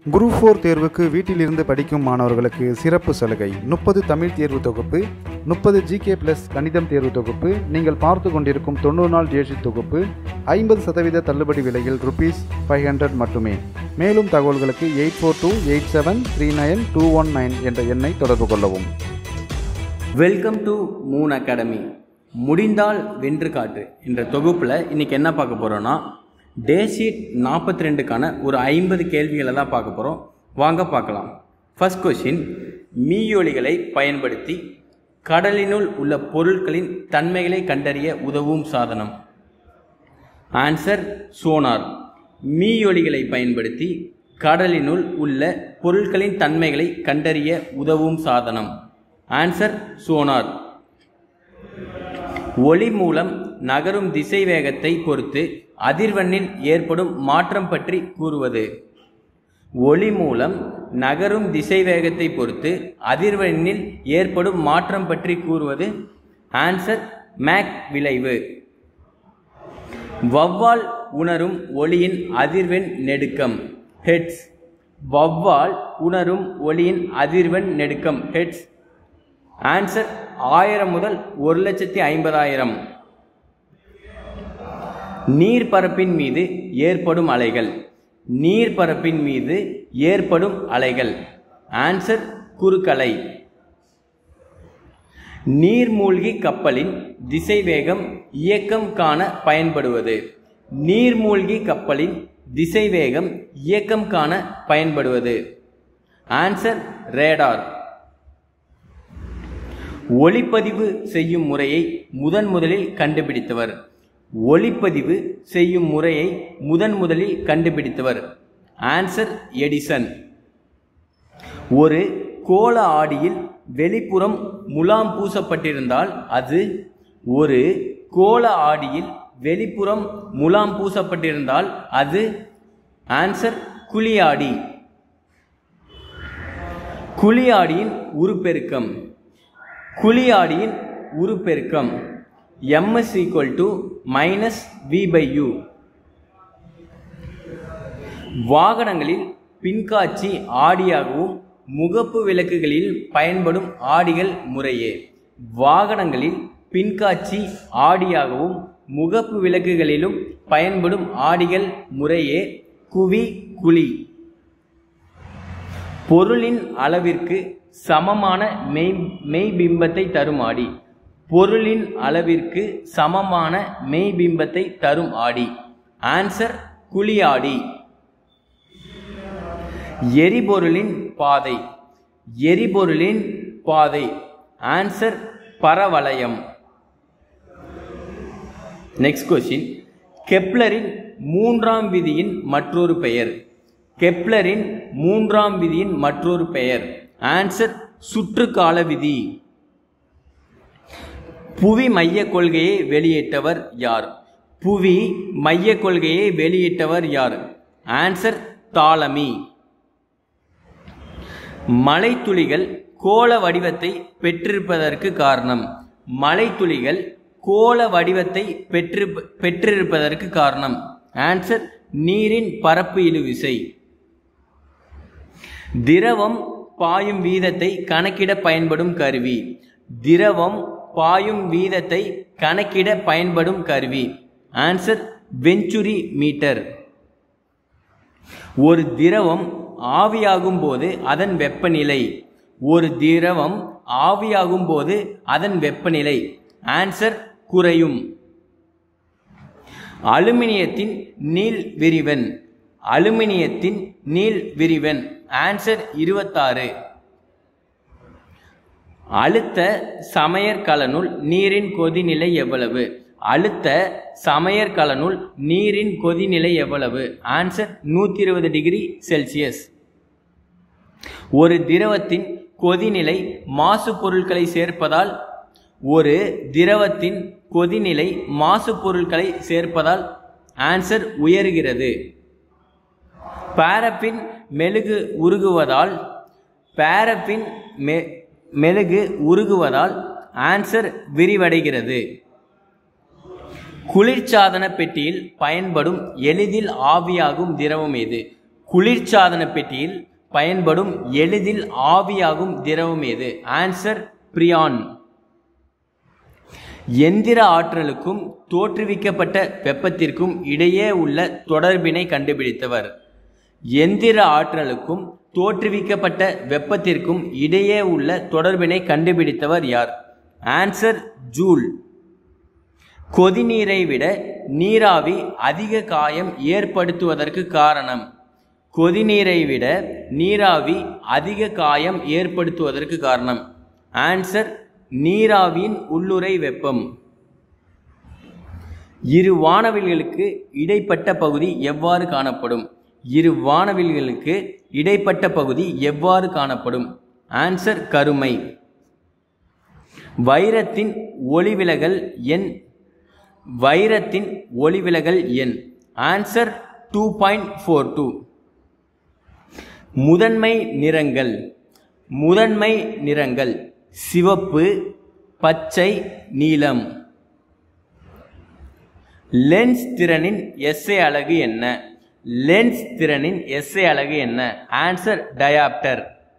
Group 4 தேர்வுக்கு வீட்டிலிருந்து படிக்கும் மாணவர்களுக்கு சிறப்பு சலுகை 30 தமிழ் தேர்வு தொகுப்பு, 30 GK + கணிதம் தேர்வு தொகுப்பு, நீங்கள் பார்த்து கொண்டிருக்கும் 90 நாள் ஜேசி தொகுப்பு 50% தள்ளுபடி விலையில் ₹500 மட்டுமே. மேலும் தகவல்களுக்கு 8428739219 என்ற எண்ணை தொடர்பு கொள்ளவும். Welcome to Moon Academy. முடிந்தால் வென்று காட்டு என்ற தொகுப்பில் இன்றைக்கி என்ன பார்க்க போகிறோன்னா, டே ஷீட் 42க்கான ஒரு 50 கேள்விகளை தான் பார்க்க போகிறோம். வாங்க பார்க்கலாம். ஃபர்ஸ்ட் கொஸ்டின், மீயொலிகளை பயன்படுத்தி கடலினுள் உள்ள பொருட்களின் தன்மைகளை கண்டறிய உதவும் சாதனம். Answer sonar. மீயொலிகளை பயன்படுத்தி கடலினுள் உள்ள பொருட்களின் தன்மைகளை கண்டறிய உதவும் சாதனம். Answer sonar. ஒளி மூலம் நகரும் திசை வேகத்தை பொறுத்து அதிர்வெண்ணில் ஏற்படும் மாற்றம் பற்றி கூறுவது. ஒளி மூலம் நகரும் திசை வேகத்தை பொறுத்து அதிர்வெண்ணில் ஏற்படும் மாற்றம் பற்றி கூறுவது. ஆன்சர் மேக் விளைவு. வௌவால் உணரும் ஒளியின் அதிர்வெண் நெடுக்கம். ஹெட்ஸ். வௌவால் உணரும் ஒளியின் அதிர்வெண் நெடுக்கம் ஹெட்ஸ். ஆன்சர் 1000 முதல் 1,50,000. நீர்பரப்பின் மீது ஏற்படும் அலைகள். நீர்பரப்பின் மீது ஏற்படும் அலைகள். ஆன்சர் குறுக்கலை. நீர்மூழ்கி கப்பலின் திசைவேகம் இயக்கம் காண பயன்படுவது. நீர்மூழ்கி கப்பலின் திசைவேகம் இயக்கம் காண பயன்படுவது. Answer radar. ஒளிப்பதிவு செய்யும் முறையை முதலில் கண்டுபிடித்தவர். ஒளிப்பதிவு செய்யும் முறையை முதலில் கண்டுபிடித்தவர். Answer Edison. ஒரு கோள ஆடியில் வெளிப்புறம் முலாம் பூசப்பட்டிருந்தால் அது. ஒரு கோள ஆடியில் வெளிப்புறம் முலாம் பூசப்பட்டிருந்தால் அது. ஆன்சர் குழியாடி. குழியாடியின் உருப்பெருக்கம். குழியாடியின் உருப்பெருக்கம் m = -v/u. வாகனங்களில் பின்காட்சி ஆடியாகவும் முகப்பு விளக்குகளில் பயன்படும் ஆடிகள் முறையே. வாகனங்களில் பின்காட்சி ஆடியாகவும் முகப்பு விளக்குகளிலும் பயன்படும் ஆடிகள் முறையே குவி, குழி. பொருளின் அளவிற்கு சமமான மெய்பிம்பத்தை தரும் ஆடி. பொருளின் அளவிற்கு சமமான மெய்பிம்பத்தை தரும் ஆடி. ஆன்சர் குழியாடி. எரிபொருளின் பாதை. எரிபொருளின் பாதை. ஆன்சர் பரவளையம். நெக்ஸ்ட் கொஸ்டின், கெப்லரின் 3ஆம் விதியின் மற்றொரு பெயர். கெப்லரின் 3ஆம் விதியின் மற்றொரு பெயர். ஆன்சர் சுற்றுக்கால விதி. புவி மைய கொள்கையை வெளியிட்டவர் யார்? புவி மைய கொள்கையை வெளியிட்டவர் யார்? ஆன்சர் தாலமி. மலைத்துளிகள் கோள வடிவத்தை பெற்றிருப்பதற்கு காரணம். மலைத்துளிகள் கோள வடிவத்தை பெற்றிருப்பதற்கு காரணம். ஆன்சர் நீரின் பரப்பு இழுவிசை. திரவம் பாயும் வீதத்தை கணக்கிட பயன்படும் கருவி. திரவம் பாயும் வீதத்தை கணக்கிட பயன்படும் கருவி. Answer venturi meter. ஒரு திரவம் ஆவியாகும் போது அதன் வெப்பநிலை. ஒரு திரவம் ஆவியாகும் போது அதன் வெப்பநிலை. ஆன்சர் குறையும். அலுமினியத்தின் நீள் விரிவன். அலுமினியத்தின் நீள் விரிவன். ஆன்சர் 26. அழுத்த சமையற்கலனுள் நீரின் கொதிநிலை எவ்வளவு? அழுத்த சமையற்கலனுள் நீரின் கொதிநிலை எவ்வளவு? Answer 120 degree Celsius. ஒரு திரவத்தின் கொதிநிலை மாசு பொருட்களை சேர்ப்பதால். ஒரு திரவத்தின் கொதிநிலை மாசு பொருட்களை சேர்ப்பதால். ஆன்சர் உயர்கிறது. பாரஃபின் மெழுகு உருகுவதால். பாரஃபின் மெழுகு உருகுவதால். ஆன்சர் விரிவடைகிறது. குளிர்சாதன பெட்டியில் பயன்படும் எளிதில் ஆவியாகும் திரவம் எது? குளிர்சாதன பெட்டியில் பயன்படும் எளிதில் ஆவியாகும் திரவம் எது? Answer freon. எந்திர ஆற்றலுக்கும் தோற்றுவிக்கப்பட்ட வெப்பத்திற்கும் இடையே உள்ள தொடர்பினை கண்டுபிடித்தவர். எந்திர ஆற்றலுக்கும் தோற்றுவிக்கப்பட்ட வெப்பத்திற்கும் இடையே உள்ள தொடர்பினை கண்டுபிடித்தவர் யார்? Answer joule. கொதிநீரை விட நீராவி அதிக காயம் ஏற்படுத்துவதற்கு காரணம். கொதிநீரை விட நீராவி அதிக காயம் ஏற்படுத்துவதற்கு காரணம். ஆன்சர் நீராவியின் உள்ளுறை வெப்பம். இரு வானவில்களுக்கு இடைப்பட்ட பகுதி எவ்வாறு காணப்படும்? இரு வானவில்களுக்கு இடைப்பட்ட பகுதி எவ்வாறு காணப்படும்? ஆன்சர் கருமை. வைரத்தின் ஒளிவிலகல் எண். வைரத்தின் ஒளிவிலகல் எண். ஆன்சர் 2.42. முதன்மை நிறங்கள். முதன்மை நிறங்கள் சிவப்பு, பச்சை, நீலம். லென்ஸ் திறனின் எஸ்ஐ அலகு என்ன? லென்ஸ் திறனின் எஸ்ஐ அலகு என்ன? Answer dioptre.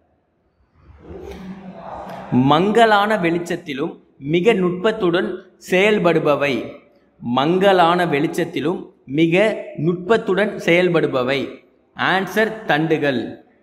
மங்கலான வெளிச்சத்திலும் மிக நுட்பத்துடன் செயல்படுபவை. மங்கலான வெளிச்சத்திலும் மிக நுட்பத்துடன் செயல்படுபவை. ஆன்சர் தண்டுகள்.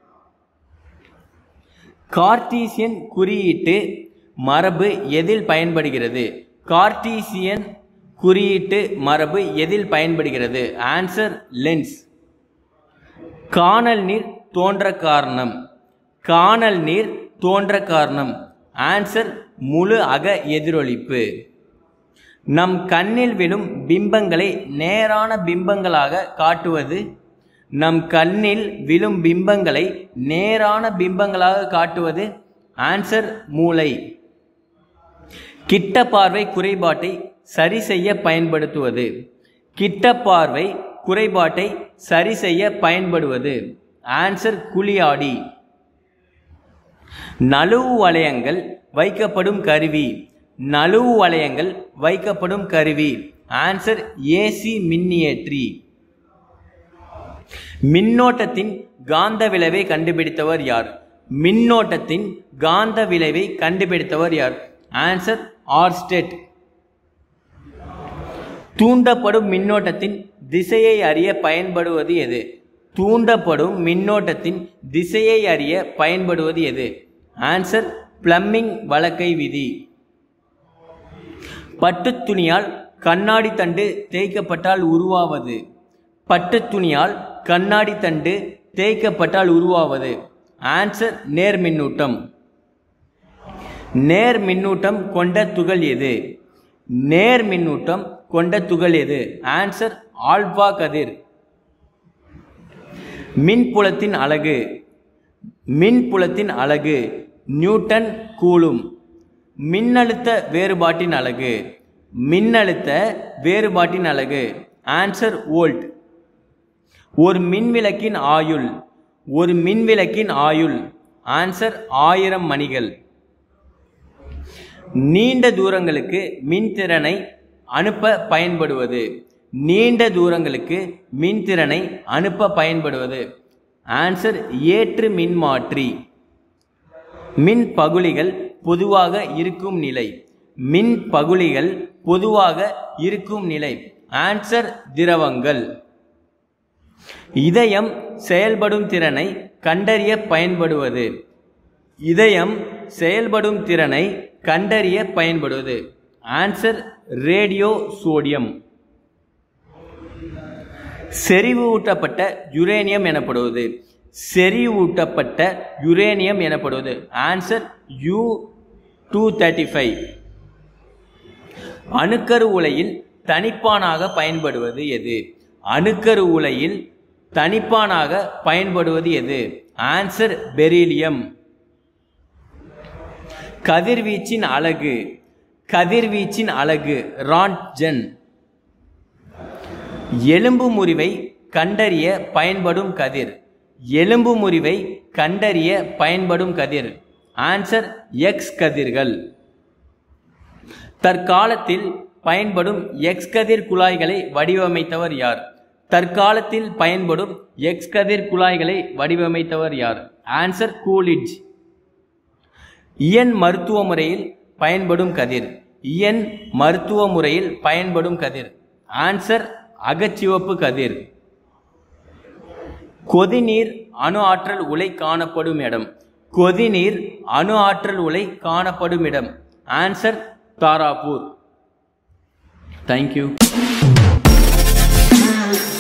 கார்ட்டீசியன் குறியீட்டு மரபு எதில் பயன்படுகிறது? கார்ட்டீசியன் குறியீட்டு மரபு எதில் பயன்படுகிறது? Answer lens. காணல் நீர் தோன்ற காரணம். காணல் நீர் தோன்ற காரணம். ஆன்சர் முழு அக எதிரொலிப்பு. நம் கண்ணில் விழும் பிம்பங்களை நேரான பிம்பங்களாக காட்டுவது. நம் கண்ணில் விழும் பிம்பங்களை நேரான பிம்பங்களாக காட்டுவது. ஆன்சர் மூளை. கிட்ட பார்வை குறைபாட்டை சரி செய்ய பயன்படுத்துவது. கிட்ட பார்வை குறைபாட்டை சரி செய்ய பயன்படுவது. ஆன்சர் குழியாடி. நழுவு வளையங்கள் வைக்கப்படும் கருவி. நழுவு வளையங்கள் வைக்கப்படும் கருவி. ஆன்சர் ஏசி மின்னியற்றி. மின்னோட்டத்தின் காந்த விளைவை கண்டுபிடித்தவர் யார்? மின்னோட்டத்தின் காந்த விளைவை கண்டுபிடித்தவர் யார்? Answer Oersted. தூண்டப்படும் மின்னோட்டத்தின் திசையை அறிய பயன்படுவது எது? தூண்டப்படும் மின்னோட்டத்தின் திசையை அறிய பயன்படுவது எது? ஆன்சர் பிளம்பிங் வலக்கை விதி. பட்டு துணியால் கண்ணாடி தண்டு தேய்க்கப்பட்டால் உருவாவது. பட்டு துணியால் கண்ணாடி தண்டு தேய்க்கப்பட்டால் உருவாவது. ஆன்சர் நேர் மின்னூட்டம். நேர் மின்னூட்டம் கொண்ட துகள் எது? நேர் மின்னூட்டம் கொண்ட துகள் எது? ஆன்சர் ஆல்பா கதிர். மின்புலத்தின் அலகு. மின்புலத்தின் அலகு நியூட்டன் கூலும். மின்னழுத்த வேறுபாட்டின் அலகு. மின்னழுத்த வேறுபாட்டின் அலகு. Answer volt. ஒரு மின்விளக்கின் ஆயுள். ஒரு மின்விளக்கின் ஆயுள். ஆன்சர் 1000 மணிகள். நீண்ட தூரங்களுக்கு மின்திறனை அனுப்ப பயன்படுவது. நீண்ட தூரங்களுக்கு மின்திறனை அனுப்ப பயன்படுவது. ஆன்சர் ஏற்று மின்மாற்றி. மின் பகுளிகள் பொதுவாக இருக்கும் நிலை. மின் பகுளிகள் பொதுவாக இருக்கும் நிலை. ஆன்சர் திரவங்கள். இதயம் செயல்படும் திறனை கண்டறிய பயன்படுவது. இதயம் செயல்படும் திறனை கண்டறிய பயன்படுவது. Answer radio sodium. செறிவூட்டப்பட்ட யுரேனியம் எனப்படுவது. செறிவூட்டப்பட்ட யுரேனியம் எனப்படுவது. Answer U-235. அணுக்கரு உலையில் தனிப்பானாக பயன்படுவது எது? அணுக்கரு உலையில் தனிப்பானாக பயன்படுவது எது? Answer beryllium. கதிர்வீச்சின் அலகு. கதிர்வீச்சின் அலகு ரான்ட்ஜன். எலும்பு முறிவை கண்டறிய பயன்படும் கதிர். எலும்பு முறிவை கண்டறிய பயன்படும் கதிர். ஆன்சர் எக்ஸ் கதிர்கள். தற்காலத்தில் பயன்படும் எக்ஸ் கதிர் குழாய்களை வடிவமைத்தவர் யார்? தற்காலத்தில் பயன்படும் எக்ஸ் கதிர் குழாய்களை வடிவமைத்தவர் யார்? Answer Coolidge. இயன் மருத்துவ முறையில் பயன்படும் கதிர். இயன் மருத்துவ முறையில் பயன்படும் கதிர். ஆன்சர் அகச்சிவப்பு கதிர். கொதிநீர் அணு ஆற்றல் உலை காணப்படும் இடம். கொதிநீர் அணு ஆற்றல் உலை காணப்படும் இடம். ஆன்சர் தாராபூர். தேங்க்யூ.